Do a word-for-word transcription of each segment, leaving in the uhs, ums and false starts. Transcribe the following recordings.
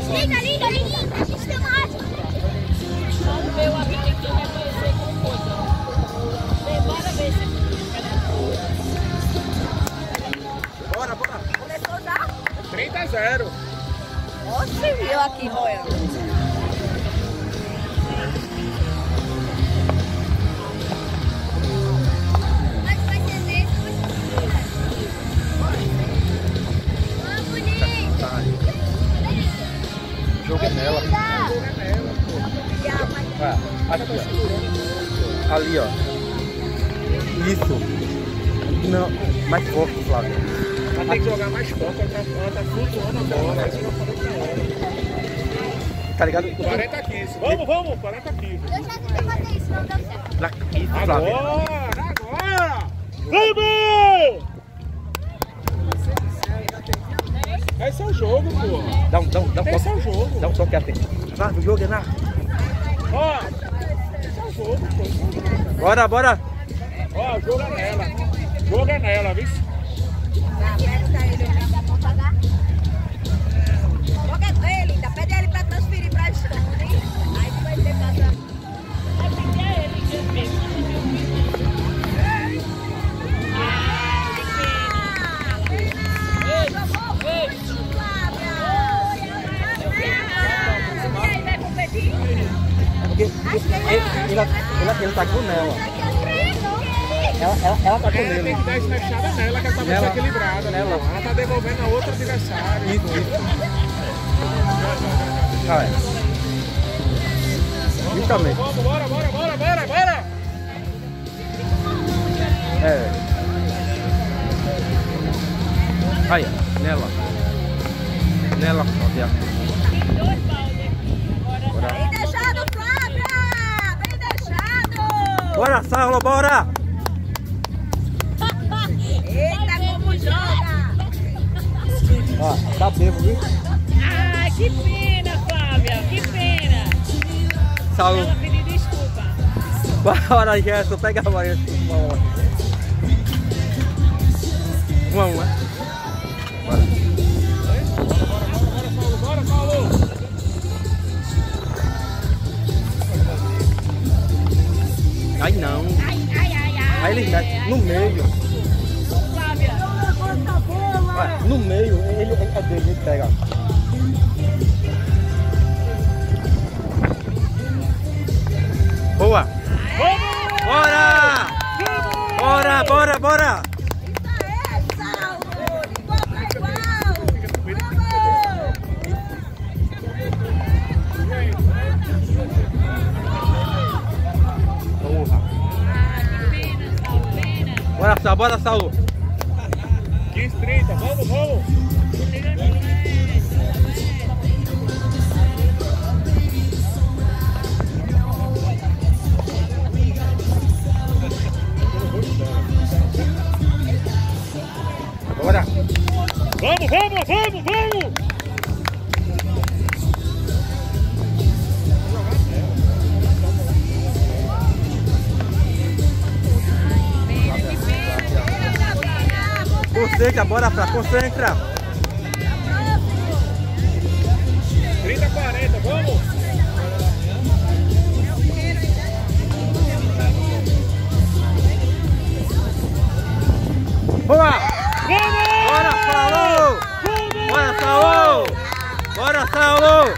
Liga, liga, liga, sistemático. Vamos ver o amigo que vai conhecer como coisa. Bora ver se... Bora, bora. Começou já? trinta a zero. Oxe, eu aqui, moendo. Jogo é nela. Jogo é nela, pô. Ah, aqui, ó. Ali, ó. Isso. Não, mais forte, Flávio. Ela tem que jogar mais forte, ela tá, ela tá flutuando a bola. Assim eu falei pra ela. Tá ligado? quarenta a quinze. Vamos, vamos, quarenta a quinze. Eu já tentei fazer isso, não deu certo. Isso, Flávio. Agora, agora! Vamos! Esse é o jogo, pô. Dá um, dá um, dá um Esse é o jogo. Dá um toque assim. Vai, o jogo é na. Ó, esse é o jogo, pô. Bora, bora. Ó, o jogo é nela. O jogo é nela, viu? Aperta ele, ele dá pra pagar. Joga ele, ainda pede ele pra transferir pra Estônia. Aí tu vai ter que passar. Vai pedir ele, mesmo. Ele, ele, ele, ele tá com nela. Ela, ela, ela tá com É, ele. tem que dar esmechada nela, que ela tá muito Nela. equilibrada. Nela. Pô. Ela tá devolvendo a outra adversária. Isso, pô. isso. Ah, é. Justamente. Vamos, bora, bora, bora, bora, bora! É. Aí, ó. Nela. Nela, Flávia. Bem deixado, Flávia! Bem deixado! Bora, Saulo, bora! Eita, como joga! Ó, tá bebo, viu? Ah, que pena, Flávia, que pena. Saulo. Ela pediu desculpa. Bora, Gerson, pega a bola. Vamos, né? Bora. Bora, Paulo! Ai, não. Ai, ai, ai, ai. Aí ele mete no meio. Flávia. Vai, no meio, ele, ele é dele, ele pega. Boa! Bora! Bora, bora, bora! Isso é, Saulo! Igual pra igual! Porra! Bora, Saulo, bora, Saulo! quinze, trinta, vamos, vamos! Bora! Vamos, vamos, vamos, vamos! Concentra, bora, Flá, concentra! trinta a quarenta, vamos! Boa! Vamos! Bora, Saulo! Bora, Saulo! Bora, Saulo!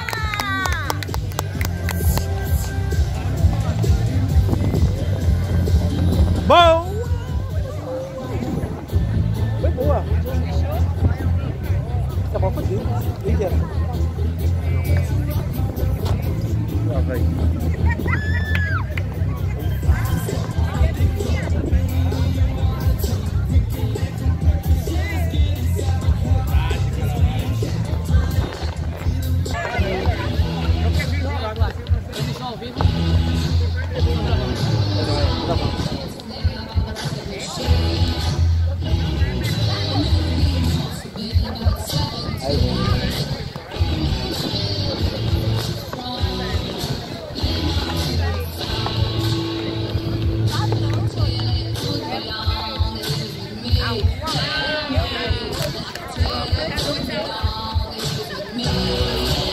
Bom! Foi boa! Tá bom, foi isso. Ligeira. Ah, velho. Wow.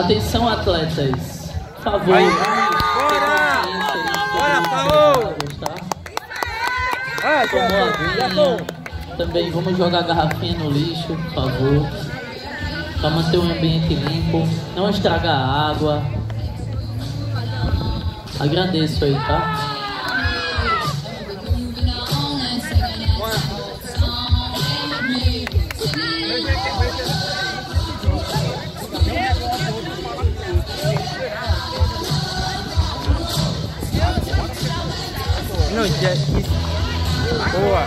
Atenção, atletas. Por favor. Aí. Bora! Bora, falou! Tá? Ah, Tomou aguinha. Também vamos jogar a garrafinha no lixo, por favor. Para manter o ambiente limpo. Não estragar a água. Agradeço aí, tá? Não, já, isso. Boa.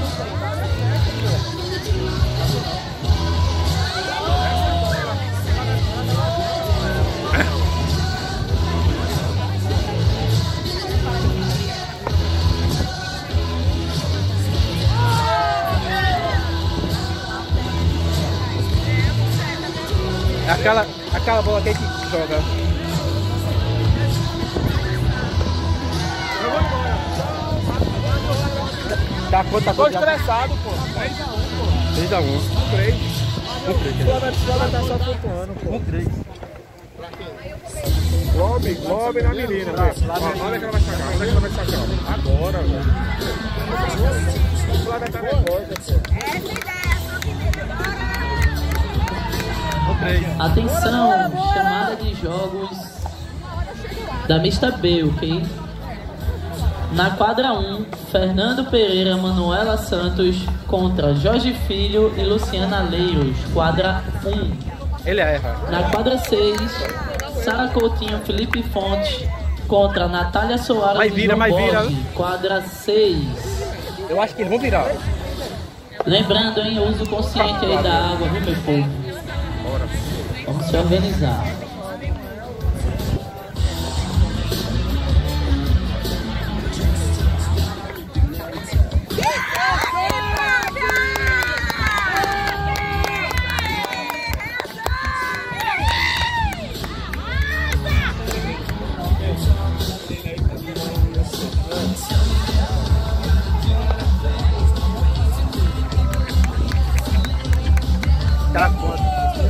Aquela, aquela bola que a gente joga. Tá quanto? Tá Tô quanto? estressado, pô. três a um, pô. três a um. três. um três. O Flamengo tá só flutuando, pô. um três. Lobe, lobe na menina, velho. Olha que ela vai sacar, olha que ela vai sacar. Agora, velho. O Flamengo tá nervosa, pô. um três. Atenção, chamada de jogos da Mista B, ok? Na quadra um, Fernando Pereira, Manuela Santos contra Jorge Filho e Luciana Leiros, quadra um. Ele erra. Na quadra seis, Sara Coutinho, Felipe Fontes contra Natália Soares Vai vira, e João vai vira. Borges, quadra seis. Eu acho que eles vão virar. Lembrando, hein, o uso consciente aí da água, viu, meu povo? Bora. Vamos se organizar. Tá quanto?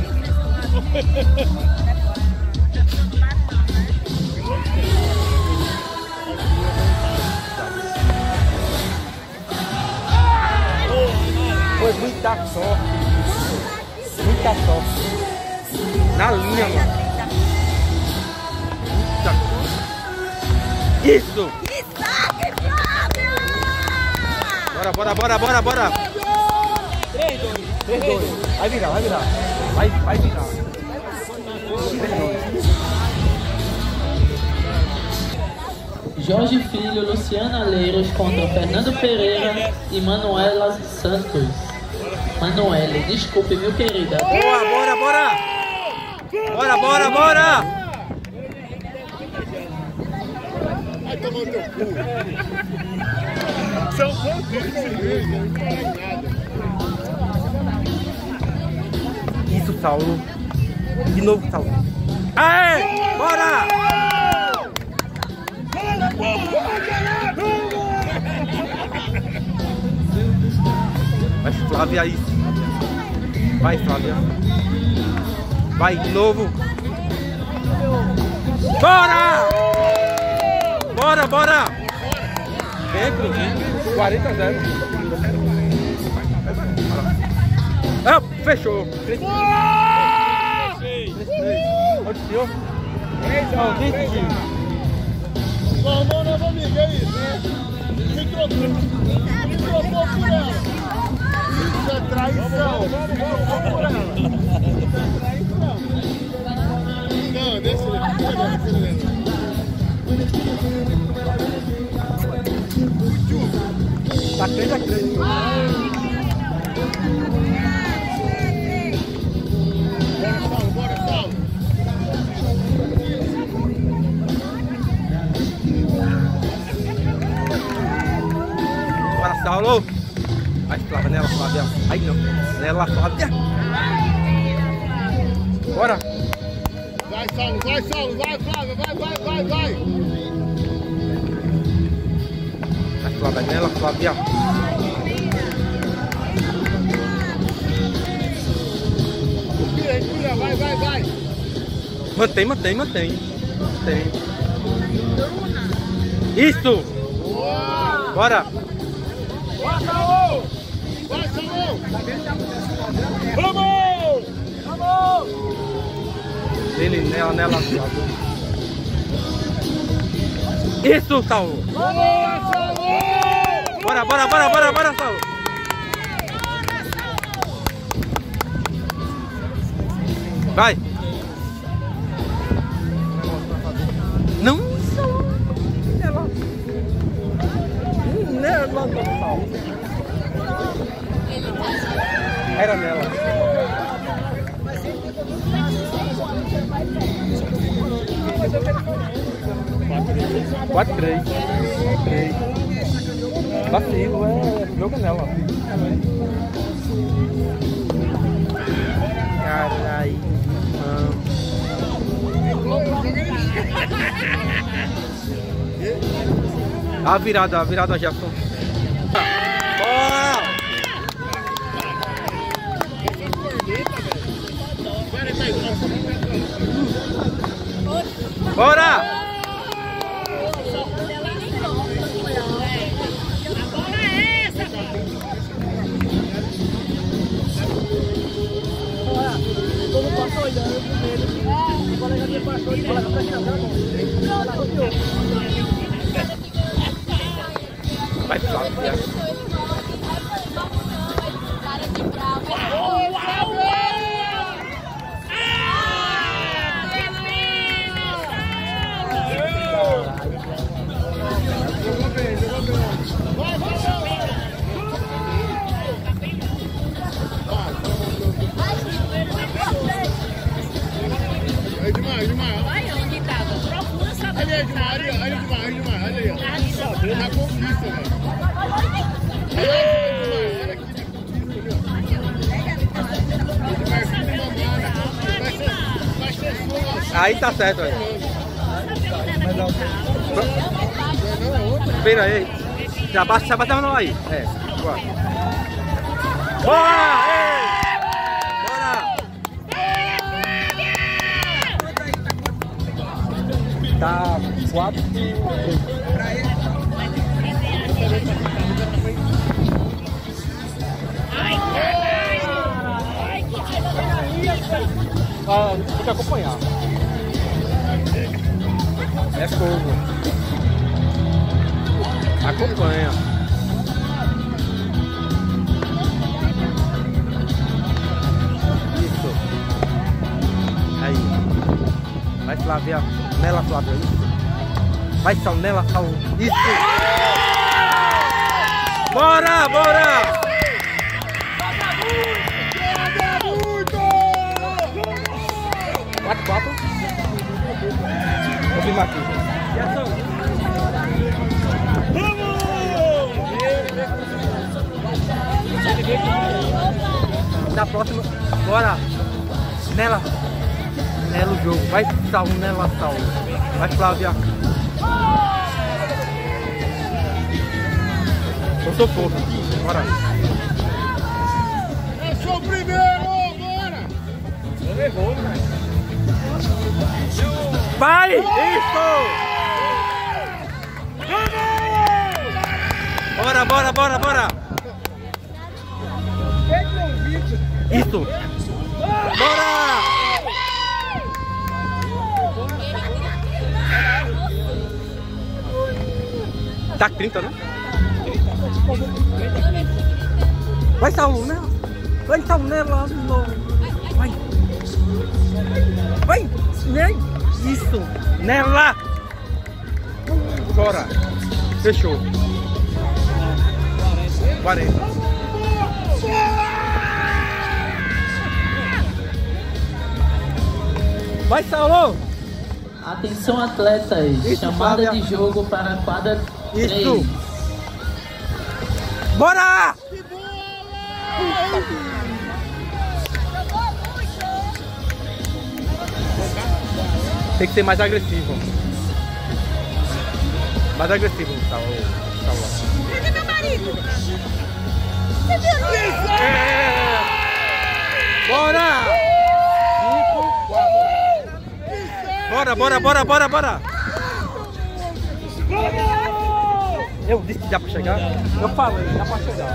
Foi muita sorte. Muita sorte. Na linha, mano. Muita sorte. Isso! Bora, bora, bora, bora, bora! três dois. Vai virar, vai virar. Vai, vai virar. Jorge Filho, Luciana Leiros contra Fernando Pereira e Manuela Santos. Manuela, desculpe, viu, querida? Boa, bora, bora! Bora, bora, bora! Vai tomar o teu cu. São bandidos. Isso, Saulo. De novo, Saulo. Aê! Bora! Vai, Flávia, isso. Vai, Flávia. Vai, de novo. Bora! Bora, bora! Dentro. quarenta a zero. Ah, fechou. Onde senhor? Não, decidiu. Formou nova amiga, é isso, né? Me trocou. Me trocou por ela. Isso é traição. Vamos, vamos, vamos por ela. Não, deixa ele. Tá três a três. Bora, Saulo, bora, Saulo. Bora, Saulo. Vai, Flávia, nela, Flávia. Aí não. Nela, Flávia. Bora. Vai, Saulo, vai, Saulo, vai, Flávia, vai, vai, vai, vai. Vai, Flávia, nela, Flávia. Respira, respira, vai, vai, vai. Mantém, mantém, mantém. Mantém. Isso! Bora! Vai, Saul! Vai, Saul! Vamos! Vamos! Ele nela, nela. Isso, Saul! Bora, bora, bora, bora, bora, Saul! Vai! Não! Nela! Nela, Saul! Era nela! quatro, três. três. Vacilo, é. Jogo nela. Caralho. A virada, a virada, Jefferson. Bora! Bora! Vai pra Aí demais, aí demais. Vai onde tava? Procura saber. Aí demais, aí demais, aí demais, aí demais. Olha aí, ó. Na conquista, velho. Aí, olha aqui, Aí tá certo, velho. Vira aí. Já bate, já bateu não aí. É. Bora! Bora! Bora! Tá quatro. Ah, tem que acompanhar. É fogo. Acompanha. Isso. Aí. Vai, Flávia. Nela, Flávia. Isso. Vai, Sal, nela, Sal. Isso. Bora, bora. Quatro, quatro. Vou filmar aqui. E ação? Vamos! Na próxima, bora! Nela! Nela o jogo. Vai, Sal, nela, Sal. Vai, Flávia. Eu sou fofo. Bora! Eu sou o primeiro, bora! Eu levou, cara. Vai! Isso! Bora, bora, bora, bora! Isso! Bora! Tá trinta, né? Vai, Saul, né? Vai, Saul, nela. Vai! Vai! Vem! Isso! Nela! Bora! Fechou! quarenta. Vai, Saulo! Atenção, atletas. Isso, Chamada Flávia. de jogo para a quadra três. Isso! Bora! Tem que ser mais agressivo. Mais agressivo, Saulo. Cadê meu marido? Você viu isso? É. Bora! cinco, quatro. Bora, bora, bora, bora, bora. Eu disse que dá pra chegar. Eu falei, dá pra chegar.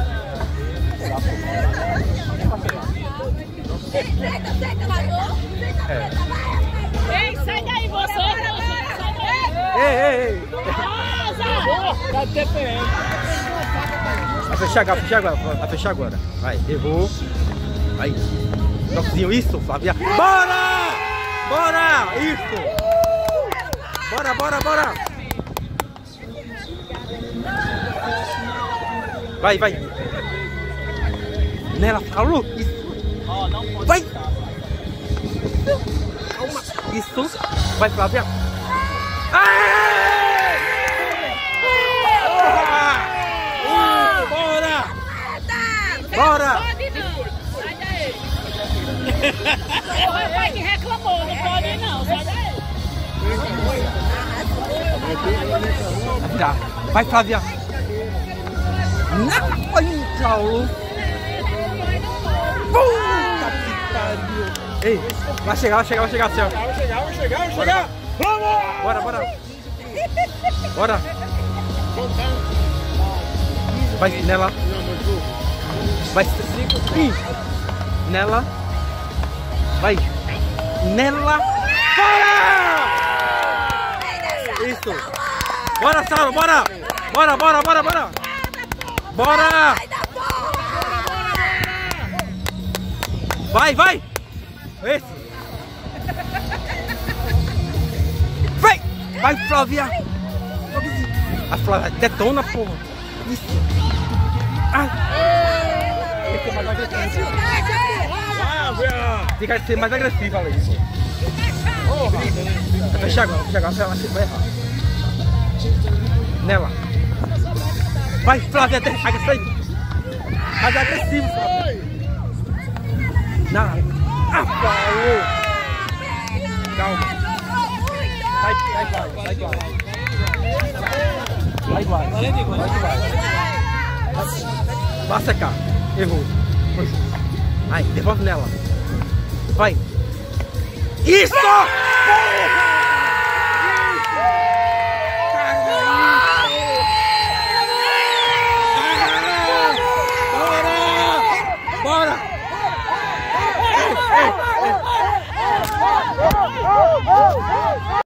É. Ei, sai daí, você! Sai daí! Ei, ei, ei! Tá de T P M. Vai fechar agora, vai fechar agora, vai fechar agora. Vai, errou. Vai. Toquezinho, isso, Flávia. Bora! Bora! Isso! Bora, bora, bora! Vai, vai! Nela, falou! Isso! Vai! Calma! Isso! Vai, Flávia! Bora! Bora! Pode não! Sai daí! O rapaz que reclamou, não pode não, sai daí! Tá. Vai, Flávia! Não! Vai, Paulo! Puta que pariu! Ei, vai chegar, vai chegar, vai chegar, Céu! Vai chegar, vai chegar, vai chegar! Vamos! Bora, bora! Bora! Vai nela! Vai! Ih. Nela! Vai! Nela! Bora! Isso! Bora, Saulo, bora! Bora, bora, bora, bora! Bora! Vai, vai! Esse! Vai! Vai, Flávia! A Flávia detona, porra! Isso! Ai! Tem que ser mais agressivo. Tem que ser mais agressivo, ali. Vai fechar agora, vai fechar agora, ela vai errar. Nela! Vai, Flávia, agressivo! Mais agressivo, Flávia! Não! Ah, falou! Calma! Vai, vai, vai, vai, vai! Vai, vai! Vai, vai! Vai secar! Errou! Vai, devolve nela! Vai! Isso! Porra!